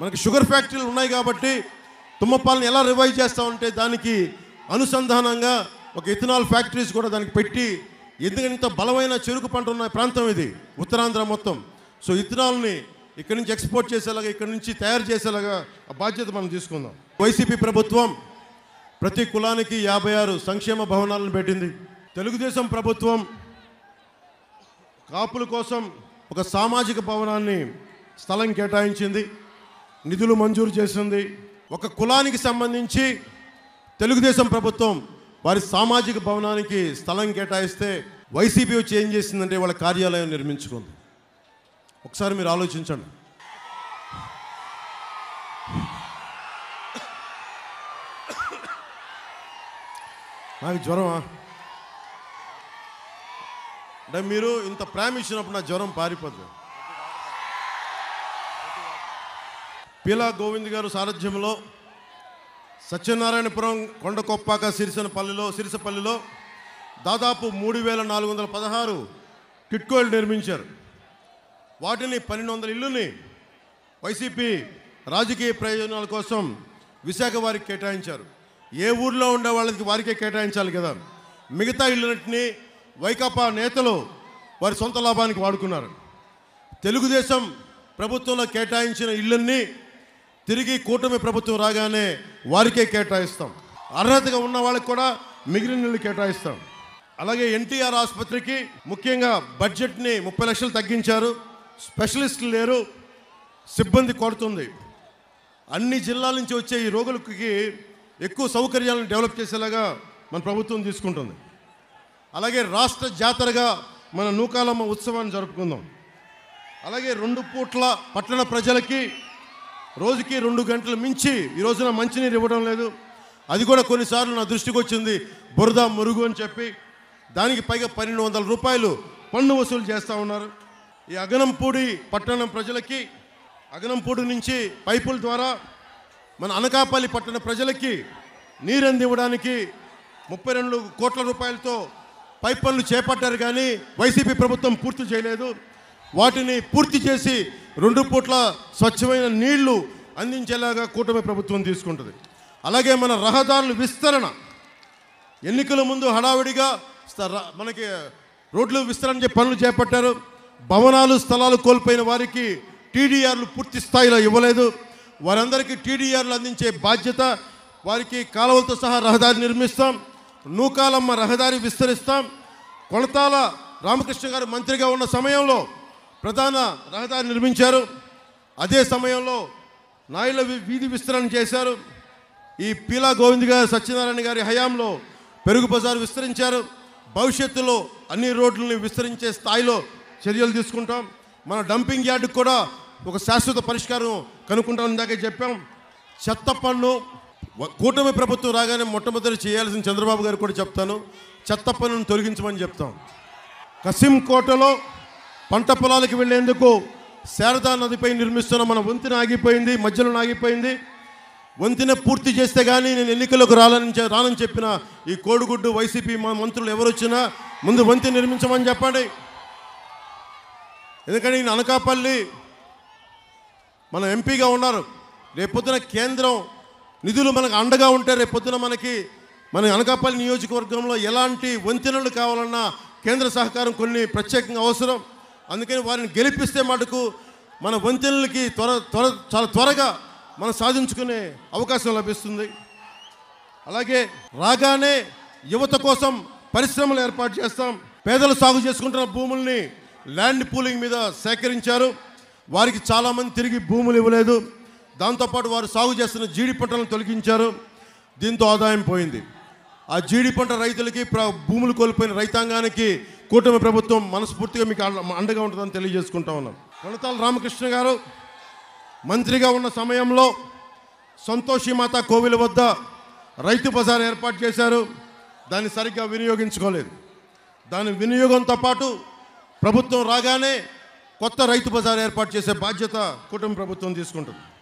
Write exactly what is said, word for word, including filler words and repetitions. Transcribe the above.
మనకి షుగర్ ఫ్యాక్టరీలు ఉన్నాయి కాబట్టి తుమ్మపాలను ఎలా రివైవ్ చేస్తామంటే దానికి అనుసంధానంగా ఒక ఇథనాల్ ఫ్యాక్టరీస్ కూడా దానికి పెట్టి, ఎందుకంటే ఇంత బలమైన చెరుకు పంట ఉన్న ప్రాంతం ఇది ఉత్తరాంధ్ర మొత్తం. సో ఇథనాల్ని ఇక్కడి నుంచి ఎక్స్పోర్ట్ చేసేలాగా, ఇక్కడి నుంచి తయారు చేసేలాగా ఆ బాధ్యత మనం తీసుకుందాం. వైసీపీ ప్రభుత్వం ప్రతి కులానికి యాభై ఆరు సంక్షేమ భవనాలను పెట్టింది. తెలుగుదేశం ప్రభుత్వం కాపుల కోసం ఒక సామాజిక భవనాన్ని స్థలం కేటాయించింది, నిధులు మంజూరు చేసింది. ఒక కులానికి సంబంధించి తెలుగుదేశం ప్రభుత్వం వారి సామాజిక భవనానికి స్థలం కేటాయిస్తే వైసీపీ వచ్చి ఏం చేసిందంటే వాళ్ళ కార్యాలయం నిర్మించుకుంది. ఒకసారి మీరు ఆలోచించండి. నాకు జ్వరమా అంటే మీరు ఇంత ప్రేమ ఇచ్చినప్పుడు నా జ్వరం పారిపోద్ది. పీలా గోవింద్ గారు సారథ్యంలో సత్యనారాయణపురం, కొండకొప్పాక, సిరిసనపల్లిలో సిరిసపల్లిలో దాదాపు మూడు వేల నాలుగు వందల పదహారు కిట్కోలు నిర్మించారు. వాటిని పన్నెండు వందల ఇల్లుని వైసీపీ రాజకీయ ప్రయోజనాల కోసం విశాఖ వారికి కేటాయించారు. ఏ ఊర్లో ఉండే వాళ్ళకి వారికే కేటాయించాలి కదా. మిగతా ఇళ్ళన్నింటినీ వైకాపా నేతలు వారి సొంత లాభానికి వాడుకున్నారు. తెలుగుదేశం ప్రభుత్వంలో కేటాయించిన ఇళ్ళన్నీ తిరిగి కూటమి ప్రభుత్వం రాగానే వారికే కేటాయిస్తాం. అర్హతగా ఉన్న వాళ్ళకి కూడా మిగిలిన ఇళ్ళు కేటాయిస్తాం. అలాగే ఎన్టీఆర్ ఆసుపత్రికి ముఖ్యంగా బడ్జెట్ని ముప్పై లక్షలు తగ్గించారు. స్పెషలిస్టులు లేరు, సిబ్బంది కొడుతుంది. అన్ని జిల్లాల నుంచి వచ్చే ఈ రోగులకి ఎక్కువ సౌకర్యాలను డెవలప్ చేసేలాగా మన ప్రభుత్వం తీసుకుంటుంది. అలాగే రాష్ట్ర జాతరగా మన నూకాలమ్మ ఉత్సవాన్ని జరుపుకుందాం. అలాగే రెండు పూట్ల పట్టణ ప్రజలకి రోజుకి రెండు గంటలు మించి ఈ రోజున మంచినీరు ఇవ్వడం లేదు. అది కూడా కొన్నిసార్లు నా దృష్టికి వచ్చింది, బురద మురుగు అని చెప్పి దానికి పైగా పన్నెండు వందల రూపాయలు పన్ను వసూలు చేస్తూ ఉన్నారు. ఈ అగనంపూడి పట్టణం ప్రజలకి అగనంపూడి నుంచి పైపుల ద్వారా మన అనకాపల్లి పట్టణ ప్రజలకి నీరు అందివ్వడానికి ముప్పై రెండు కోట్ల రూపాయలతో పైప్ పనులు చేపట్టారు, కానీ వైసీపీ ప్రభుత్వం పూర్తి చేయలేదు. వాటిని పూర్తి చేసి రెండు పూట్ల స్వచ్ఛమైన నీళ్లు అందించేలాగా కూటమి ప్రభుత్వం తీసుకుంటుంది. అలాగే మన రహదారుల విస్తరణ, ఎన్నికల ముందు హడావిడిగా మనకి రోడ్లు విస్తరణ పనులు చేపట్టారు. భవనాలు స్థలాలు కోల్పోయిన వారికి టీడీఆర్లు పూర్తి స్థాయిలో ఇవ్వలేదు. వారందరికీ టీడీఆర్లు అందించే బాధ్యత, వారికి కాలువలతో సహా రహదారి నిర్మిస్తాం. నూకాలమ్మ రహదారి విస్తరిస్తాం. కొణతాల రామకృష్ణ గారు మంత్రిగా ఉన్న సమయంలో ప్రధాన రహదారి నిర్మించారు. అదే సమయంలో నాయుల వీధి విస్తరణ చేశారు. ఈ పీలా గోవింద్ గారు సత్యనారాయణ గారి హయాంలో పెరుగు బజారు విస్తరించారు. భవిష్యత్తులో అన్ని రోడ్లని విస్తరించే స్థాయిలో చర్యలు తీసుకుంటాం. మన డంపింగ్ యార్డుకు కూడా ఒక శాశ్వత పరిష్కారం కనుక్కుంటాం. ఇందాకే చెప్పాం. చెత్త పన్ను కూటమి ప్రభుత్వం రాగానే మొట్టమొదటి చేయాల్సిన చంద్రబాబు గారు కూడా చెప్తాను, చెత్త పన్నును తొలగించమని చెప్తాం. కసింకోటలో పంట పొలాలకు వెళ్లేందుకు శారదా నదిపై నిర్మిస్తున్న మన వంతెన ఆగిపోయింది, మధ్యలో ఆగిపోయింది. వంతెన పూర్తి చేస్తే కానీ నేను ఎన్నికలకు రాలని రానని చెప్పిన ఈ కోడిగుడ్డు వైసీపీ మా మంత్రులు ఎవరు వచ్చినా ముందు వంతెన నిర్మించమని చెప్పండి. ఎందుకంటే ఈయన అనకాపల్లి మన ఎంపీగా ఉన్నారు. రేపొద్దున కేంద్రం నిధులు మనకు అండగా ఉంటే రేపొద్దున మనకి మన అనకాపల్లి నియోజకవర్గంలో ఎలాంటి వంతెనలు కావాలన్నా కేంద్ర సహకారం కొన్ని ప్రత్యేకంగా అవసరం. అందుకని వారిని గెలిపిస్తే మటుకు మన వంతెనలకి త్వర త్వర చాలా త్వరగా మనం సాధించుకునే అవకాశం లభిస్తుంది. అలాగే రాగానే యువత కోసం పరిశ్రమలు ఏర్పాటు చేస్తాం. పేదలు సాగు చేసుకుంటున్న భూముల్ని ల్యాండ్ పూలింగ్ మీద సేకరించారు. వారికి చాలామంది తిరిగి భూములు ఇవ్వలేదు. దాంతోపాటు వారు సాగు చేస్తున్న జీడి పంటలను తొలగించారు. దీంతో ఆదాయం పోయింది. ఆ జీడి పంట రైతులకి, భూములు కోల్పోయిన రైతాంగానికి కూటమి ప్రభుత్వం మనస్ఫూర్తిగా మీకు అండగా ఉంటుందని తెలియజేసుకుంటా ఉన్నాం. కొణతాల రామకృష్ణ గారు మంత్రిగా ఉన్న సమయంలో సంతోషిమాత కోవిల వద్ద రైతు బజార్ ఏర్పాటు చేశారు. దాన్ని సరిగ్గా వినియోగించుకోలేదు. దాని వినియోగంతో పాటు ప్రభుత్వం రాగానే కొత్త రైతు బజార్ ఏర్పాటు చేసే బాధ్యత కూటమి ప్రభుత్వం తీసుకుంటుంది.